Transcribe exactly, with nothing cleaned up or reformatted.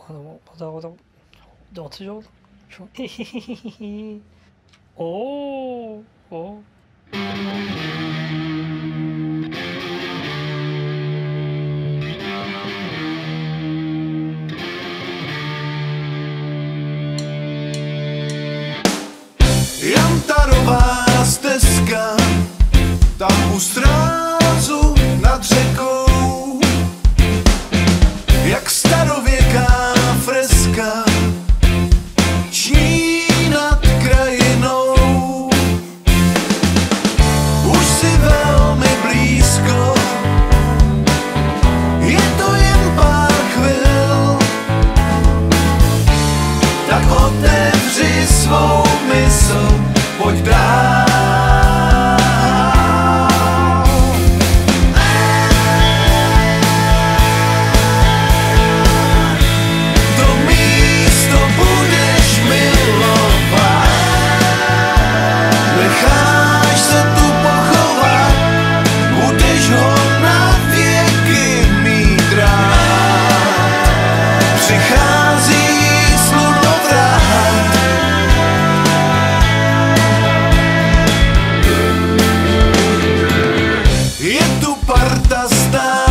あのまたまた脱情へへへへへおーお Jantarová stezka, tam u strázu nad řekou, jak starověká freska ční nad krajinou. Už si velmi blízko, je to jen pár chvil, tak otevři svou mysl, pojď dál. To místo budeš milovat, necháš se tu pochovat, budeš ho na věky mít rád. Přichází slunovrat, je tu parta stát.